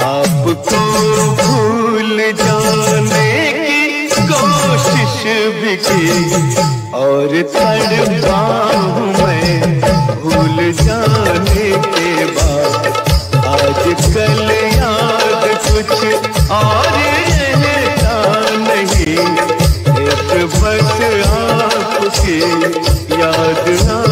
आपको भूल जाने की कोशिश भी की और तड़पा हूँ मैं भूल जाने के बाद। आजकल याद कुछ और रहता नहीं, एक बस आपकी याद